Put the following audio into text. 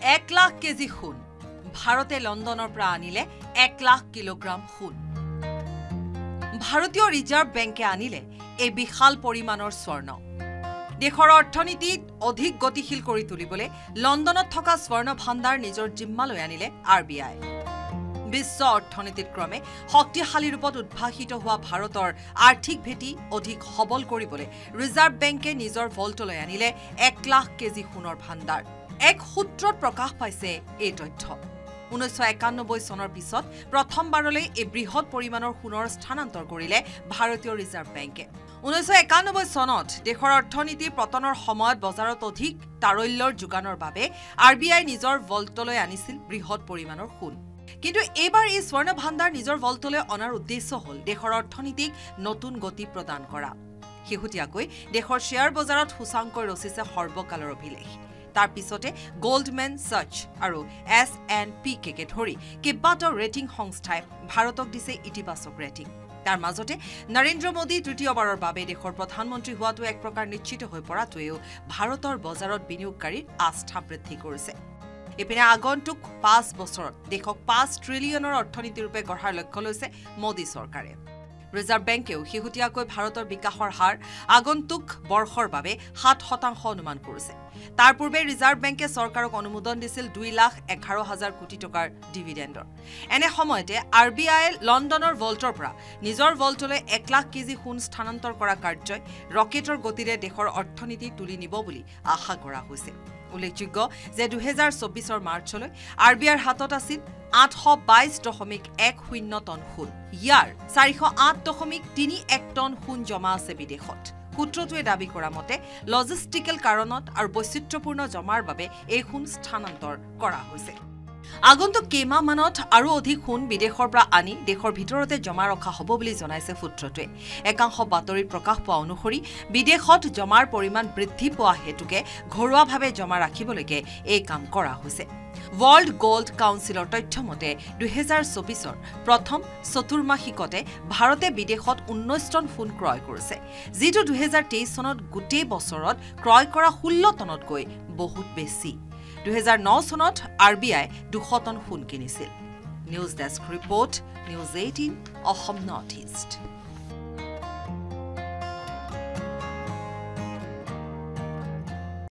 1 lakh KG সোণ ভাৰতে লণ্ডনৰ পৰা আনিলে 1 লাখ কিলোগ্ৰাম সোণ ভাৰতীয় ৰিজাৰ্ভ বেংকে আনিলে এই বিশাল পৰিমাণৰ স্বৰ্ণ দেশৰ অৰ্থনীতিত অধিক গতিশীল কৰি তুলিবলৈ লণ্ডনত থকা স্বৰ্ণ ভাণ্ডাৰ নিজৰ জিম্মালৈ আনিলে RBI বিশ্ব অৰ্থনীতিত ক্ৰমে শক্তিশালী ৰূপত উদ্ভাসিত হোৱা ভাৰতৰ আৰ্থিক ভেটি অধিক সবল কৰিবলৈ ৰিজাৰ্ভ বেংকে নিজৰ ভল্টলৈ আনিলে 1 লাখ কেজি সোণৰ ভাণ্ডাৰ এক সূত্ৰত প্ৰকাশ পাইছে এই তথ্য 1991 চনৰ পিছত প্ৰথমবাৰলৈ এই বৃহৎ পৰিমাণৰ সোণৰ স্থানান্তৰ কৰিলে ভাৰতীয় ৰিজাৰ্ভ বেংকে 1991 চনত দেশৰ অৰ্থনীতিৰ পতনৰ সময়ত বজাৰত অধিক তাৰল্যৰ যোগানৰ বাবে RBI নিজৰ ভল্টলৈ আনিছিল বৃহৎ পৰিমাণৰ সোণ কিন্তু এবাৰ এই স্বৰ্ণ ভাণ্ডাৰ নিজৰ ভল্টলৈ অনাৰ উদ্দেশ্য হ'ল দেশৰ অৰ্থনীতিক নতুন গতি প্ৰদান কৰা শেহতীয়াকৈ দেশৰ শ্বেয়াৰ বজাৰত সূচাংকই ৰচিছে সৰ্বকালৰ অভিলেখ তাৰ পিছতে গোল্ডমেন সাৰ্চ আৰু S&P কে ধৰি কেইবাটাও ৰেটিং সংস্থাই ভাৰতক দিছে ইতিবাচক ৰেটিং তাৰ মাজতে নৰেন্দ্ৰ মোদী তৃতীয়বাৰৰ বাবে দেশৰ প্ৰধানমন্ত্ৰী হোৱাটো এক প্ৰকাৰ নিশ্চিত হৈ পৰাটোৱেও ভাৰতৰ বজাৰত বিনিয়োগকাৰীৰ আস্থা বৃদ্ধি কৰিছে এপিনে আগন্তুক 5 বছৰত দেশক 5 ট্ৰিলিয়নৰ অৰ্থনীতি ৰূপে গঢ়াৰ লক্ষ্য লৈছে মোদী চৰকাৰে ৰিজাৰ্ভ বেংকেও শেহতীয়াকৈ ভাৰতৰ বিকাশৰ হাৰ আগন্তুক বৰ্ষৰ বাবে 7% অনুমান কৰিছে তাৰ পূৰ্বে ৰিজাৰ্ভ বেংকে চৰকাৰক অনুমোদন দিছিল 2,11,000 কোটি টকাৰ ডিভিডেণ্ডৰ এনে সময়তে RBI লণ্ডনৰ ভল্টৰ পৰা নিজৰ ভল্টলৈ 1 লাখ কেজি সোণ স্থানান্তৰ কৰা কাৰ্যই ৰকেটৰ গতিৰে দেশৰ অৰ্থনীতি তুলি নিব বুলি আশা কৰা হৈছে উল্লেখযোগ্য যে 2024 মাৰ্চলৈ RBIৰ হাতত আছিল 822.10 টন সোণ ইয়াৰ 408.31 টন সোণ জমা আছে বিদেশত সূত্ৰটোৱে দাবী কৰা মতে লজিষ্টিকেল কাৰণত আৰু বৈচিত্ৰ্যপূৰ্ণ জমাৰ বাবে এই সোণ স্থানান্তৰ কৰা হৈছে আগন্তুক কেইমাহমানত আৰু অধিক সোণ বিদেশৰ পৰা আনি দেশৰ ভিতৰতে জমা ৰখা হ'ব বুলি জনাইছে সূত্ৰটোৱে একাংশ বাতৰিত প্ৰকাশ পোৱা অনুসৰি বিদেশত জমাৰ পৰিমাণ বৃদ্ধি পোৱা হেতুকে ঘৰুৱাভাৱে জমা ৰাখিবলৈকে এই কাম কৰা হৈছে ৱৰ্ল্ড গোল্ড কাউন্সিলৰ তথ্যমতে 2024ৰ প্ৰথম চতুৰ্মাসিকতে ভাৰতে বিদেশত 19 টন সোণ ক্ৰয় কৰিছে যিটো 2023 চনত গোটেই বছৰত ক্ৰয় কৰা 16 টনতকৈ বহুত বেছি 2009 চনত RBI 200 টন সোণ কিনিছিল news desk report News18 Assam Northeast